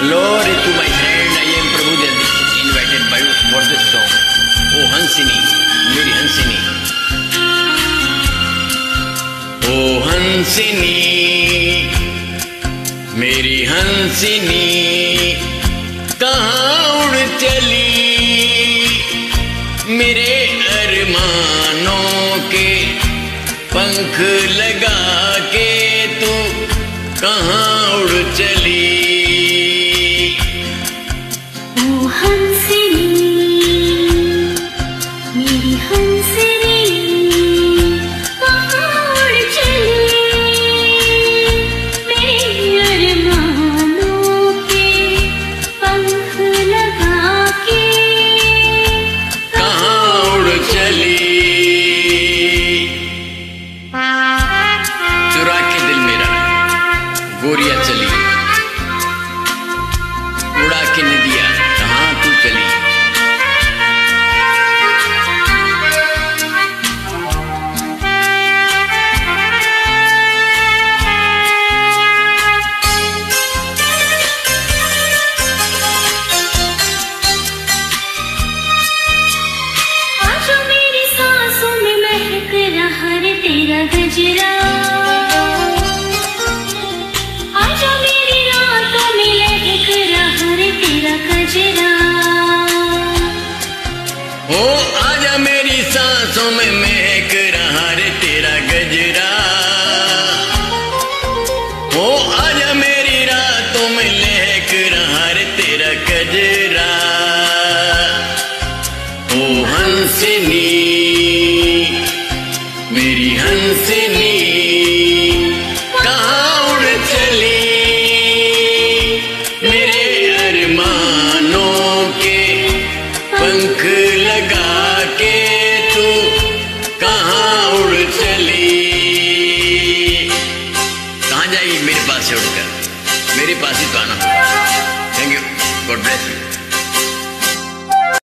Hello, Ritu, my friend. I am Prabhu Dixit, invited by you for this song. Oh, Hansini, मेरी हंसिनी. Oh, Hansini, मेरी हंसिनी, कहाँ उड़ चली मेरे अरमानों के पंख लगा के तू कहाँ उड़ चली. गोरिया चली उड़ा के निदिया कहाँ तू चली. आजा मेरी सांसों में महक रहा रे तेरा गजरा. ओ आजा मेरी सांसों में महक रहा रे तेरा गजरा. ओ आजा मेरी रातों में लहक रहा रे तेरा गजरा. ओ हंसिनी, मेरी हंसिनी, कहाँ उड़ चली मेरे अरमानों के पंख लगा के तू कहाँ उड़ चली. कहाँ जाएगी मेरे पास से उड़कर, मेरे पास ही तो आना. Thank you, god bless you.